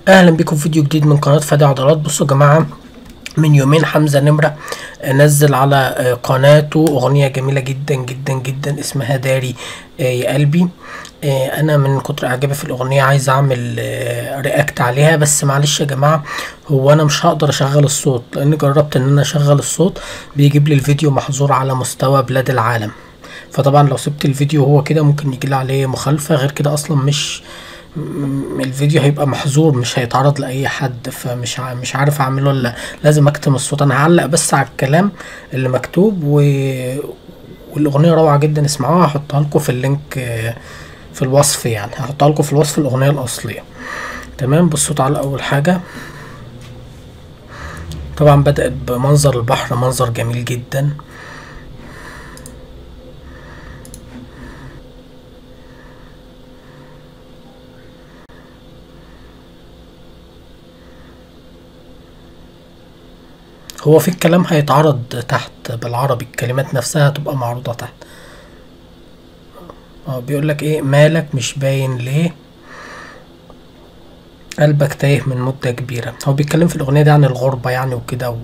اهلا بكم في فيديو جديد من قناه فادي عضلات. بصوا يا جماعه، من يومين حمزه نمره نزل على قناته اغنيه جميله جدا جدا جدا اسمها داري يا قلبي. انا من كتر اعجابي في الاغنيه عايز اعمل رياكت عليها، بس معلش يا جماعه، هو انا مش هقدر اشغل الصوت لان جربت ان انا اشغل الصوت بيجيب لي الفيديو محظور على مستوى بلاد العالم. فطبعا لو سبت الفيديو هو كده ممكن يجيلي عليه مخالفه، غير كده اصلا الفيديو هيبقى محظور، مش هيتعرض لاي حد، مش عارف اعمله ولا لازم اكتم الصوت. انا هعلق بس على الكلام اللي مكتوب والاغنيه روعه جدا، اسمعوها. هحطها لكم في اللينك في الوصف، يعني هحطها لكم في الوصف الاغنيه الاصليه. تمام. بصوا تعالوا، اول حاجه طبعا بدأت بمنظر البحر، منظر جميل جدا. هو في الكلام هيتعرض تحت بالعربي، الكلمات نفسها هتبقى معروضة تحت. بيقول لك ايه؟ مالك مش باين ليه، قلبك تايه من مدة كبيرة. هو بيتكلم في الأغنية دي عن الغربة يعني وكده،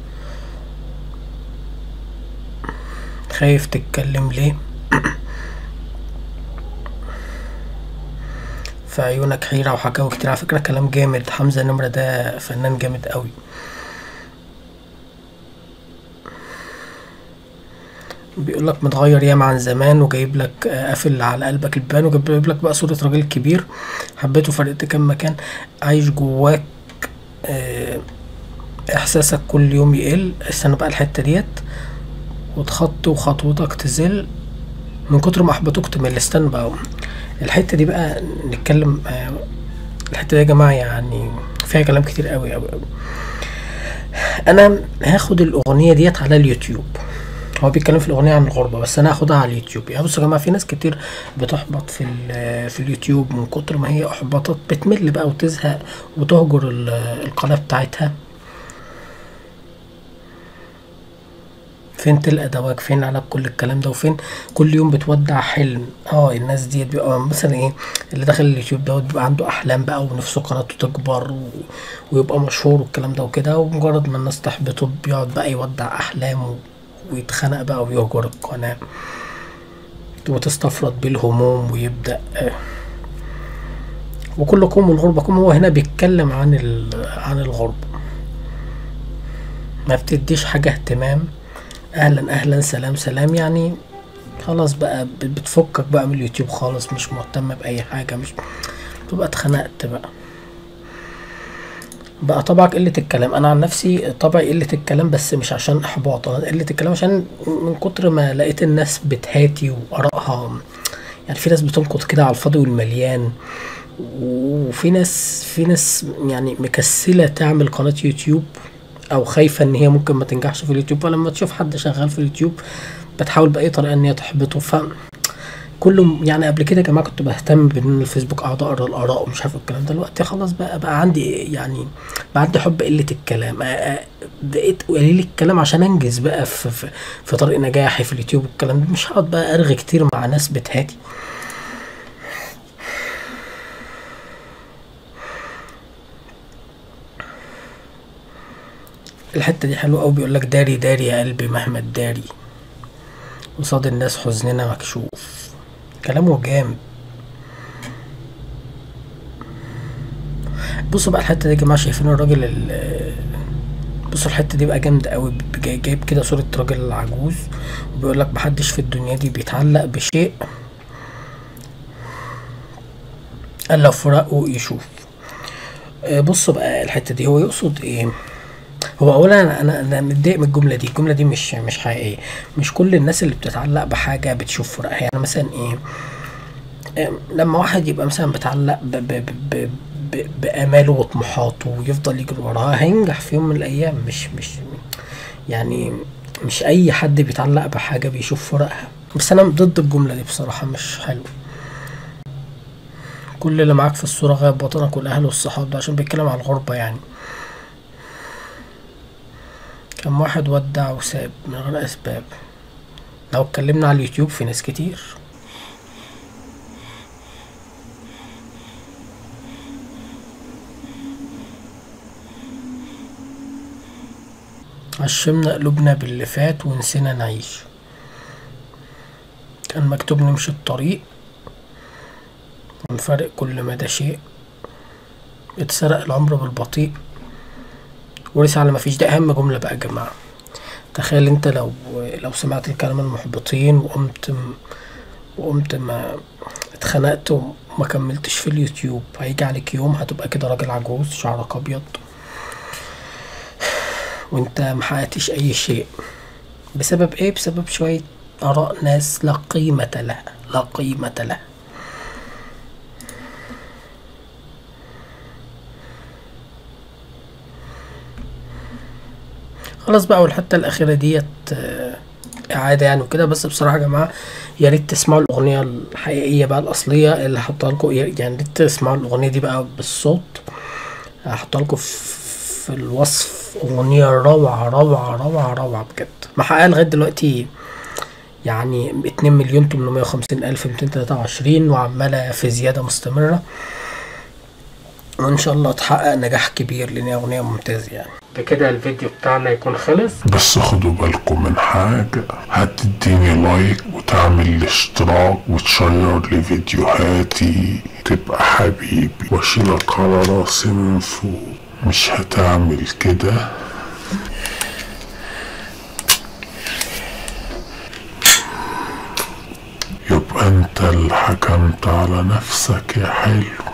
خايف تتكلم ليه، في عيونك حيرة وحكاوي كتير. على فكرة كلام جامد، حمزة نمرة ده فنان جامد قوي. بيقول لك متغير ياما عن زمان، وجايب لك قافل على قلبك البان، وجايب لك بقى صورة راجل كبير حبيته فرقت كام مكان، عايش جواك احساسك كل يوم يقل. استنى بقى الحتة ديت، وتخطي وخطوتك تزل من كتر ما احبطوك تمل. استنى بقى الحتة دي بقى نتكلم. الحتة دي يا جماعة يعني فيها كلام كتير قوي قوي قوي. انا هاخد الاغنية ديت على اليوتيوب. هو بيتكلم في الاغنيه عن الغربه، بس انا هاخدها على اليوتيوب. يعني بصوا يا جماعه، في ناس كتير بتحبط في اليوتيوب من كتر ما هي احبطت، بتمل بقى وتزهق وتهجر القناه بتاعتها. فين تلقى دواك، فين علاج كل الكلام ده، وفين كل يوم بتودع حلم. الناس ديت بيبقى مثلا ايه، اللي داخل اليوتيوب دوت بيبقى عنده احلام بقى ونفسه قناته تكبر ويبقى مشهور والكلام ده وكده، ومجرد ما الناس تحبطه بيقعد بقى يودع احلامه ويتخنق بقى ويهجر القناه وتستفرد بيه الهموم ويبدأ. وكلكم والغربة هو هنا بيتكلم عن الغربة. ما بتديش حاجة اهتمام، اهلا اهلا سلام سلام، يعني خلاص بقى بتفكك بقى من اليوتيوب خالص، مش مهتم بأي حاجة، مش تبقى اتخنقت بقى طبعك قلة الكلام. انا عن نفسي طبعي قلة الكلام، بس مش عشان احباط، انا قلة الكلام عشان من كتر ما لقيت الناس بتهاتي وارائها. يعني في ناس بتنقد كده على الفاضي والمليان، وفي ناس يعني مكسلة تعمل قناة يوتيوب، او خايفة ان هي ممكن ما تنجحش في اليوتيوب، فلما تشوف حد شغال في اليوتيوب بتحاول بأي طريقة ان هي تحبطه. كله يعني قبل كده يا جماعة كنت بهتم بان الفيسبوك اقعد اقرا الاراء ومش عارف الكلام ده. دلوقتي خلاص بقى عندي يعني بقى عندي حب قلة الكلام، بقيت قليل الكلام عشان انجز بقى في طريق نجاحي في اليوتيوب والكلام ده. مش هقعد بقى ارغي كتير مع ناس بتهاتي. الحتة دي حلوة أوي، بيقولك داري داري يا قلبي مهما تداري، قصاد الناس حزننا مكشوف. كلامه جامد. بصوا بقى الحتة دي يا جماعة، شايفين الراجل بصوا الحتة دي بقى جامدة أوي. جايب كده صورة راجل عجوز، وبيقولك محدش في الدنيا دي بيتعلق بشيء إلا لو فراقه يشوف. بصوا بقى الحتة دي هو يقصد ايه. هو اولا انا متضايق من الجمله دي. الجمله دي مش حقيقيه. مش كل الناس اللي بتتعلق بحاجه بتشوف فراقها. يعني مثلا ايه، لما واحد يبقى مثلا بيتعلق باماله وطموحاته ويفضل يجري وراها، هينجح في يوم من الايام. مش يعني مش اي حد بيتعلق بحاجه بيشوف فراقها. بس انا ضد الجمله دي بصراحه، مش حلو. كل اللي معاك في الصوره غايب وطنك والاهل والصحاب، ده عشان بيتكلم عن الغربه يعني. كم واحد ودع وساب من غير اسباب. لو اتكلمنا على اليوتيوب في ناس كتير. عشمنا قلوبنا باللي فات ونسينا نعيش. كان مكتوب نمشي الطريق ونفارق كل مدى شيء. اتسرق العمر بالبطيء ورث على مفيش. ده اهم جملة بقى يا جماعة. تخيل انت لو سمعت الكلام المحبطين وقمت ما اتخنقت وما كملتش في اليوتيوب، هيجي عليك يوم هتبقى كده راجل عجوز شعرك ابيض وانت محققتش اي شيء. بسبب ايه؟ بسبب شوية اراء ناس لا قيمة لها، لا قيمة لها. خلاص بقى، والحتة الأخيرة ديت إعادة يعني وكده. بس بصراحة يا جماعة يا ريت تسمعوا الأغنية الحقيقية بقى الأصلية اللي هحطها لكم، يعني يا ريت تسمعوا الأغنية دي بقى بالصوت. هحطها لكم في الوصف. أغنية روعة روعة روعة روعة بجد. محققة لغاية دلوقتي يعني 2,850,223 وعمالة في زيادة مستمرة، وإن شاء الله تحقق نجاح كبير لأن هي أغنية ممتازة يعني. بكده الفيديو بتاعنا يكون خلص. بس خدوا بالكم من حاجة، هتديني لايك وتعمل الاشتراك وتشير لفيديوهاتي تبقى حبيبي واشيلك على راسي من فوق. مش هتعمل كده؟ يبقى انت اللي حكمت على نفسك يا حلو.